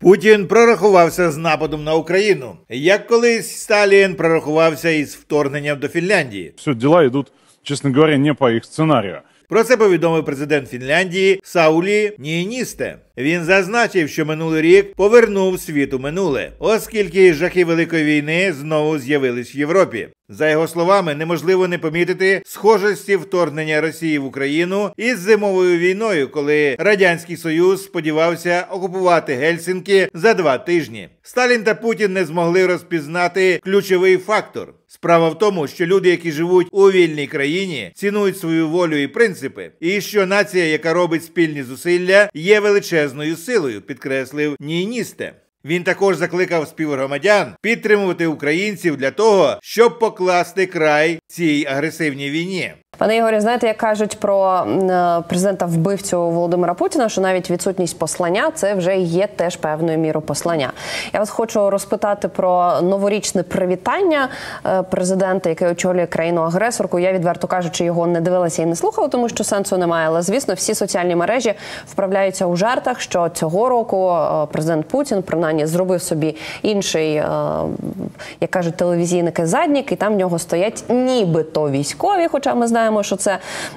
Путін прорахувався з нападом на Україну, як колись Сталін прорахувався із вторгненням до Фінляндії. Все дела идут, честно говоря, не по их сценарию. Про це повідомив президент Фінляндії Саули Нііністе. Він зазначив, що минулий рік повернув світ у минуле, оскільки жахи Великої війни знову з'явились в Європі. За його словами, неможливо не помітити схожості вторгнення Росії в Україну із зимовою війною, коли Радянський Союз сподівався окупувати Гельсінкі за 2 тижні. Сталін та Путін не змогли розпізнати ключовий фактор. Справа в тому, що люди, які живуть у вільній країні, цінують свою волю і принципи, і що нація, яка робить спільні зусилля, є величезною силою, підкреслив Нііністе. Він також закликав співгромадян підтримувати українців для того, щоб покласти край цій агресивній війні. Пане Ігорі, знаєте, як кажуть про президента-вбивцю Володимира Путіна, що навіть відсутність послання – це вже є теж певною мірою послання. Я вас хочу розпитати про новорічне привітання президента, який очолює країну-агресорку. Я, відверто кажучи, його не дивилася і не слухала, тому що сенсу немає. Але, звісно, всі соціальні мережі вправляються у жартах, що цього року президент Путін, принаймні, зробив собі інший, як кажуть телевізійники, заднік, і там в нього стоять нібито військові, хоча ми знаємо, що це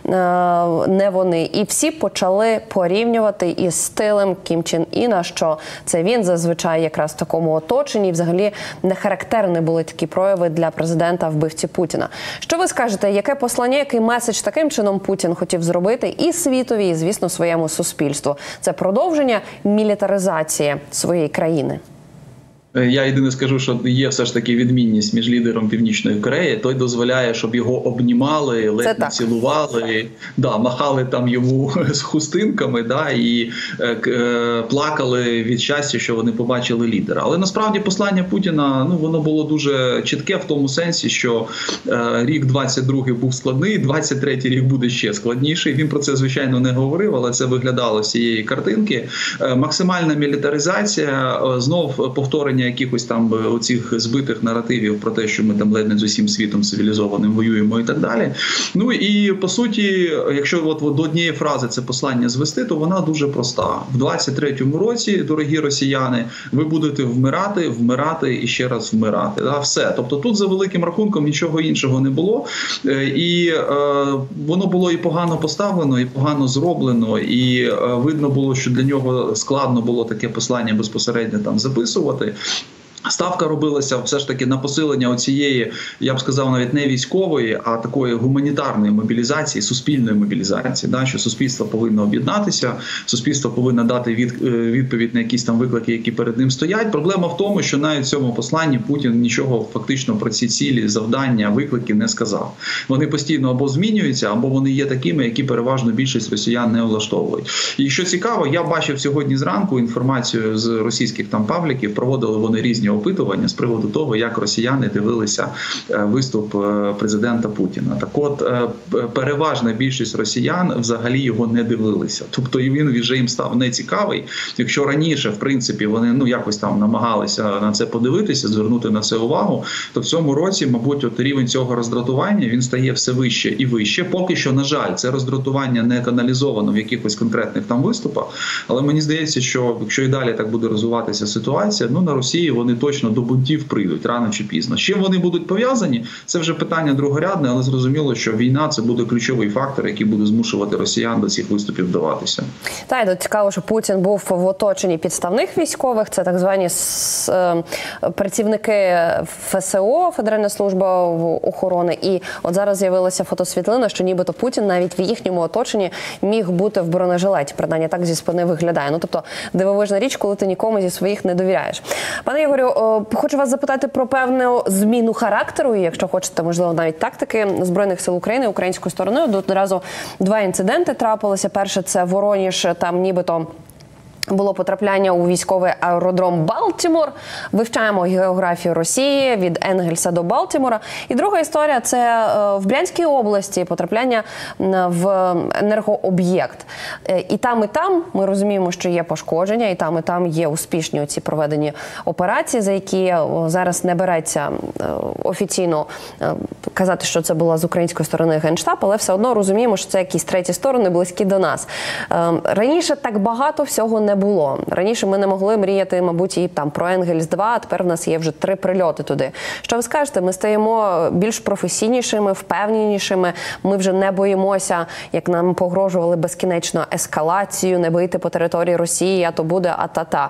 не вони. І всі почали порівнювати із стилем Кім Чен Іна, що це він зазвичай якраз в такому оточенні. І взагалі не характерні були такі прояви для президента-вбивці Путіна. Що ви скажете, яке послання, який меседж таким чином Путін хотів зробити і світові, і, звісно, своєму суспільству? Це продовження мілітаризації своєї країни? Я єдине скажу, що є все ж таки відмінність між лідером Північної Кореї. Той дозволяє, щоб його обнімали, ледь не цілували, махали там йому з хустинками, і плакали від щастя, що вони побачили лідера. Але насправді послання Путіна, воно було дуже чітке в тому сенсі, що рік 22-й був складний, 23-й рік буде ще складніший. Він про це, звичайно, не говорив, але це виглядало з цієї картинки. Максимальна мілітаризація, знов повторення якихось там оцих збитих наративів про те, що ми там ледь не з усім світом цивілізованим воюємо і так далі. Ну і по суті, якщо от до однієї фрази це послання звести, то вона дуже проста. В 23-му році, дорогі росіяни, ви будете вмирати і ще раз вмирати. Все. Тобто тут за великим рахунком нічого іншого не було. І воно було і погано поставлено, і погано зроблено, і видно було, що для нього складно було таке послання безпосередньо там записувати. Ставка робилася все ж таки на посилення оцієї, я б сказав, навіть не військової, а такої гуманітарної мобілізації, суспільної мобілізації, що суспільство повинно об'єднатися, суспільство повинно дати відповідь на якісь там виклики, які перед ним стоять. Проблема в тому, що навіть в цьому посланні Путін нічого фактично про ці цілі, завдання, виклики не сказав. Вони постійно або змінюються, або вони є такими, які переважно більшість росіян не влаштовують. І що цікаво, я бачив сьогодні зранку інформацію з російських там пабліків, проводили вони різні опитування з приводу того, як росіяни дивилися виступ президента Путіна. Так от, переважна більшість росіян взагалі його не дивилися. Тобто він вже їм став нецікавий. Якщо раніше, в принципі, вони якось там намагалися на це подивитися, звернути на це увагу, то в цьому році, мабуть, рівень цього роздратування, він стає все вище і вище. Поки що, на жаль, це роздратування не каналізовано в якихось конкретних там виступах, але мені здається, що якщо і далі так буде розвиватися ситуація, на Росії вони точно до бунтів прийдуть рано чи пізно. З чим вони будуть пов'язані, це вже питання другорядне, але зрозуміло, що війна – це буде ключовий фактор, який буде змушувати росіян до цих виступів вдаватися. Так, і цікаво, що Путін був в оточенні підставних військових, це так звані працівники ФСО, Федеральна служба охорони, і от зараз з'явилася фотосвітлина, що нібито Путін навіть в їхньому оточенні міг бути в бронежилеті, принаймні так зі спини виглядає. Тобто дивовижна річ, коли ти нікому зі своїх не довіряєш. Пане Ігорю, хочу вас запитати про певну зміну характеру, і якщо хочете, можливо, навіть тактики Збройних сил України українською стороною. Одразу 2 інциденти трапилися. Перше – це Вороніж, там нібито було потрапляння у військовий аеродром Балтімор. Вивчаємо географію Росії від Енгельса до Балтімора. І друга історія – це в Брянській області потрапляння в енергооб'єкт. І там ми розуміємо, що є пошкодження, і там є успішні ці проведені операції, за які зараз не береться офіційно казати, що це була з української сторони Генштаб, але все одно розуміємо, що це якісь треті сторони близькі до нас. Раніше так багато всього не було. Раніше ми не могли мріяти, мабуть, і там про Енгельс-2, а тепер в нас є вже 3 прильоти туди. Що ви скажете? Ми стаємо більш професійнішими, впевненішими. Ми вже не боїмося, як нам погрожували безкінечно ескалацію, не бити по території Росії, а то буде а-та-та.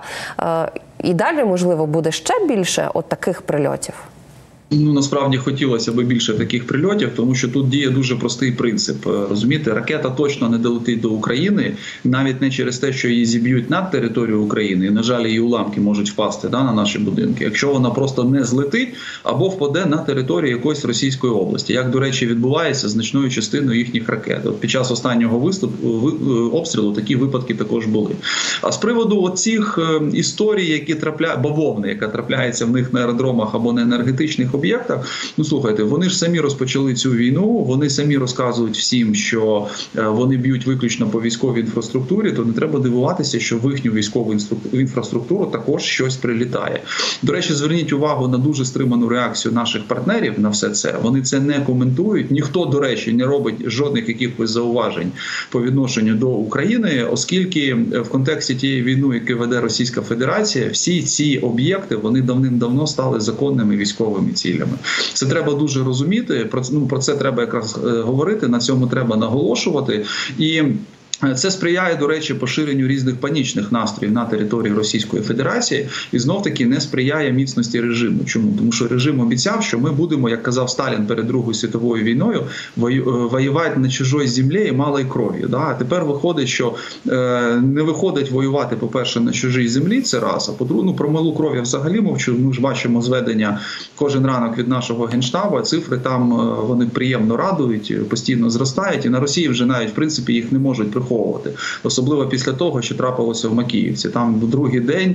І далі, можливо, буде ще більше от таких прильотів? Ну, насправді хотілося б більше таких прильотів, тому що тут діє дуже простий принцип. Розумієте, ракета точно не долетить до України, навіть не через те, що її зіб'ють над територією України, і, на жаль, її уламки можуть впасти на наші будинки, якщо вона просто не злетить або впаде на територію якоїсь Російської області, як, до речі, відбувається значною частиною їхніх ракет. От під час останнього обстрілу такі випадки також були. А з приводу оцих історій, які бавовни, яка трапляється в них на аеродромах або на енергетичних об'єктах, ну слухайте, вони ж самі розпочали цю війну, вони самі розказують всім, що вони б'ють виключно по військовій інфраструктурі, то не треба дивуватися, що в їхню військову інфраструктуру також щось прилітає. До речі, зверніть увагу на дуже стриману реакцію наших партнерів на все це. Вони це не коментують. Ніхто, до речі, не робить жодних якихось зауважень по відношенню до України, оскільки в контексті тієї війни, яку веде Російська Федерація, всі ці об'єкти, вони давним-давно стали законними військовими цілями. Це треба дуже розуміти, про це треба якраз говорити, на цьому треба наголошувати. І це сприяє, до речі, поширенню різних панічних настроїв на території Російської Федерації і знов-таки не сприяє міцності режиму. Чому? Тому що режим обіцяв, що ми будемо, як казав Сталін перед Другою світовою війною, воювати на чужій землі і малою кров'ю. А тепер виходить, що не виходить воювати, по-перше, на чужій землі, це раз, а по-друге, про малу кров я взагалі мовчу. Ми ж бачимо зведення кожен ранок від нашого Генштабу, цифри там, вони приємно радують, постійно зростають, і на Росії вже навіть, в принципі, їх не можуть приховувати. Особливо після того, що трапилося в Макіївці. Там в другий день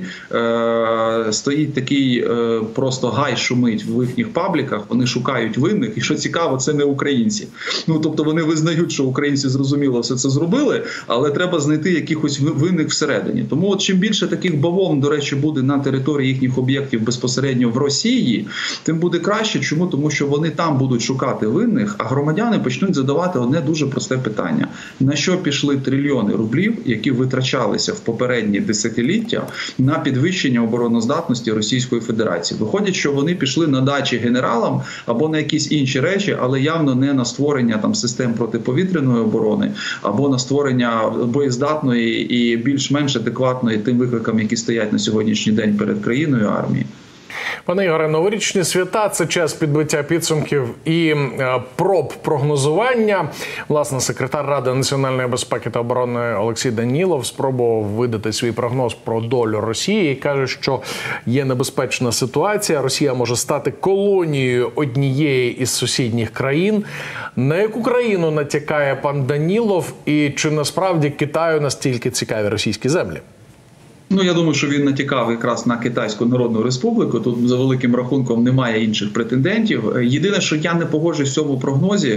стоїть такий просто гай шумить в їхніх пабліках, вони шукають винних, і що цікаво, це не українці. Ну, тобто вони визнають, що українці зрозуміло все це зробили, але треба знайти якихось винних всередині. Тому от чим більше таких бавовн, до речі, буде на території їхніх об'єктів безпосередньо в Росії, тим буде краще. Чому? Тому що вони там будуть шукати винних, а громадяни почнуть задавати одне дуже просте питання. На що пішли трильйони рублів, які витрачалися в попередні десятиліття на підвищення обороноздатності Російської Федерації. Виходить, що вони пішли на дачі генералам або на якісь інші речі, але явно не на створення там систем протиповітряної оборони, або на створення боєздатної і більш-менш адекватної тим викликам, які стоять на сьогоднішній день перед країною армії. Пане Ігоре, новорічні свята – це час підбиття підсумків і проб прогнозування. Власне, секретар Ради національної безпеки та оборони Олексій Данілов спробував видати свій прогноз про долю Росії і каже, що є небезпечна ситуація. Росія може стати колонією однієї із сусідніх країн. На яку країну натякає пан Данілов і чи насправді Китаю настільки цікаві російські землі? Ну, я думаю, що він натякав якраз на Китайську Народну Республіку. Тут за великим рахунком немає інших претендентів. Єдине, що я не погоджуюсь в цьому прогнозі,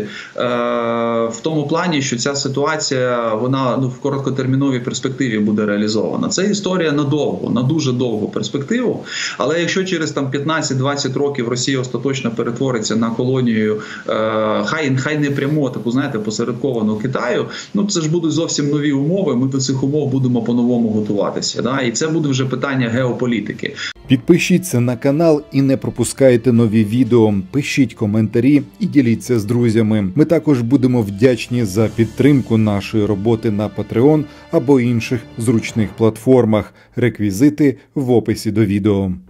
в тому плані, що ця ситуація, вона в короткотерміновій перспективі буде реалізована. Це історія надовго, на дуже довгу перспективу. Але якщо через там 15-20 років Росія остаточно перетвориться на колонію, хай не прямо, таку, знаєте, посередковану Китаю, ну це ж будуть зовсім нові умови, ми до цих умов будемо по-новому готуватися. Да? І це буде вже питання геополітики. Підпишіться на канал і не пропускайте нові відео. Пишіть коментарі і діліться з друзями. Ми також будемо вдячні за підтримку нашої роботи на Patreon або інших зручних платформах. Реквізити в описі до відео.